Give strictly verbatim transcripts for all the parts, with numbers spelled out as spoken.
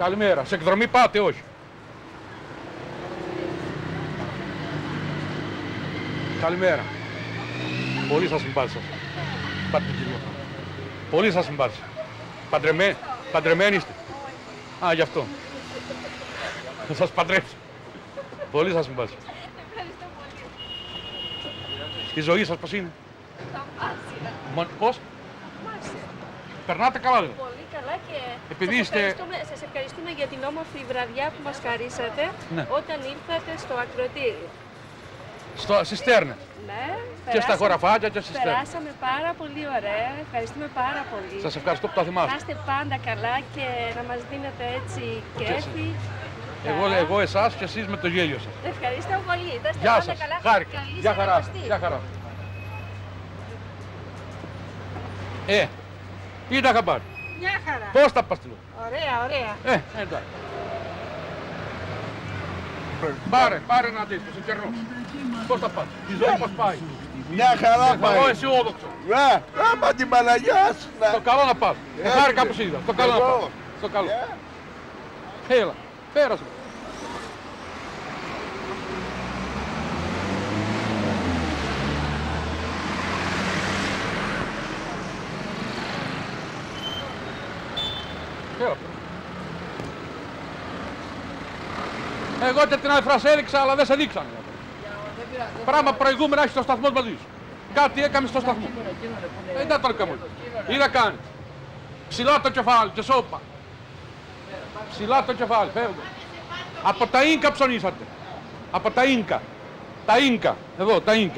Καλημέρα. Σε εκδρομή πάτε, όχι? Καλημέρα. Πολύ σας συμπάθησα. Πάτε την κυρία. Πολύ σας συμπάθησα. Παντρεμέ... Παντρεμένοι είστε? Α, γι' αυτό. Θα σας παντρέψω. Πολύ σας συμπάθησα. Ευχαριστώ πολύ. Η ζωή σας πώς είναι? Θαυμάσια. Πώς? Θαυμάσια. Περνάτε καλά, δηλαδή? Πολύ καλά και Επειδή σας, είστε... ευχαριστούμε, σας ευχαριστούμε για την όμορφη βραδιά που μας χαρίσατε Ναι. όταν ήρθατε στο ακροτήριο. Στο... Στις Στέρνες. Ναι, Και στα χωραφάκια και στις Στέρνες. περάσαμε πάρα πολύ ωραία. Ευχαριστούμε πάρα πολύ. Σας ευχαριστώ που τα θυμάστε. Να είστε πάντα καλά και να μας δίνετε έτσι κέφι. Εγώ, εγώ εσάς και εσείς με το γέλιο σας. Ευχαριστώ πολύ. Να είστε Γεια πάντα σας. καλά. Χάρηκα. Καλή Γεια χαρά. Σαρακοστή. Γεια χαρά. Ε, τι τα είχα πάρει? Μια χαρά. Πώς τα πας τηλώ? Ωραία, ωραία. Ε, εντάξει. Πάρε, πάρε να δεις, σε κερνώ. Πώς τα πας? Η ζωή πώς πάει? Μια χαρά Εγώ πάει. αισιόδοξο. Ναι, άμα την Παναγιά σου να... Στο καλό να πας. Ε, χάρηκα που σε είδα. Στο καλό να Εγώ. πας. Στο καλό. Ε, Έλα, πέρασε. Έλα. Εγώ και την άλλη φορά σε έδειξα, αλλά δεν σε δείξανε. Πράγμα προηγούμενα έχεις στο σταθμό μαζί σου. Κάτι έκαμε στο σταθμό. Ε, δεν το έκαμε. Τι να κάνεις? Ψηλά το κεφάλι και σώπα. Ψηλά το κεφάλι, φεύγω. Από τα Ίνκα ψωνίσατε. Από τα Ίνκα. Τα Ίνκα. Εδώ, τα Ίνκα.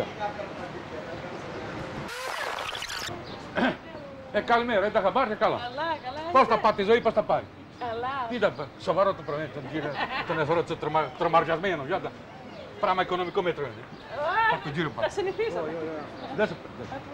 Ε, καλημέρα, δεν τα είχα πάρει, καλά. Καλά, καλά. Πώς τα πάτε η ζωή, πώς τα πάει? Καλά. Τι τα πάει, σοβαρό το πρωί, τον κύριο, τον εθωρό του τρομα, τρομαριασμένο, γιάντα. Πράγμα οικονομικό μέτρο είναι. Α, τον κύριο Τα πάνω. συνηθίσαμε. Δεν σε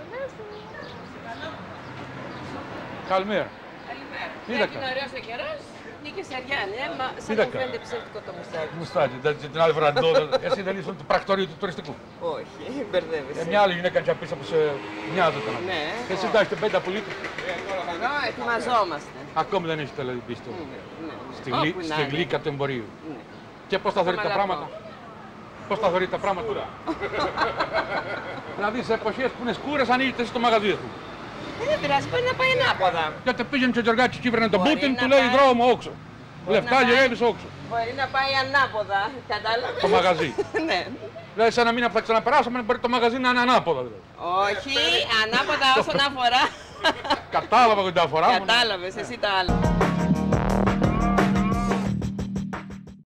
Καλημέρα. Καλημέρα. Τι Ναι, τα είναι κάνεις? ωραίος ο καιρός. Νίκη Σεριάννη, ε, μα Τι σαν τα μου φαίνεται ψεύτικο το μουστάκι. Μουστάκι, δεν- την άλλη φορά το. Εσύ δεν ήσουν του πρακτορείου του τουριστικού. Όχι, μπερδεύεσαι. Ε, μια άλλη γυναίκα και πίσω που σε μοιάζεται. Ναι. Εσύ τα έχετε πέντε πουλίτες. Νο, ετοιμαζόμαστε. Ακόμη δεν έχετε δηλαδή μπει στο. Ναι, ναι. Στη, Όπου γλύ, να στη είναι. γλύκα του εμπορίου. Ναι. Και πώς τα θεωρείτε τα μαλακό. πράγματα? Πώς τα θεωρείτε τα πράγματα? Δηλαδή σε εποχές που είναι σκούρες ανοίγετε στο μαγαζί του. Ε, Δεν πειράζει, μπορεί να πάει ανάποδα. Γιατί πήγαινε και ο Γιωργάκης και κύβρανε τον Μπορεί Πούτιν, να του λέει πάει. δρόμο όξο. Μπορεί Λεφτά να πάει. γυρεύεις όξο. Μπορεί να πάει ανάποδα, κατάλαβες. Το μαγαζί. Ναι. Δηλαδή σε ένα μήνα που θα ξαναπεράσουμε μπορεί το μαγαζί να είναι ανάποδα. Δηλαδή. Όχι, ανάποδα όσον αφορά. Κατάλαβα ότι τα αφορά. Κατάλαβες, εσύ το άλλο.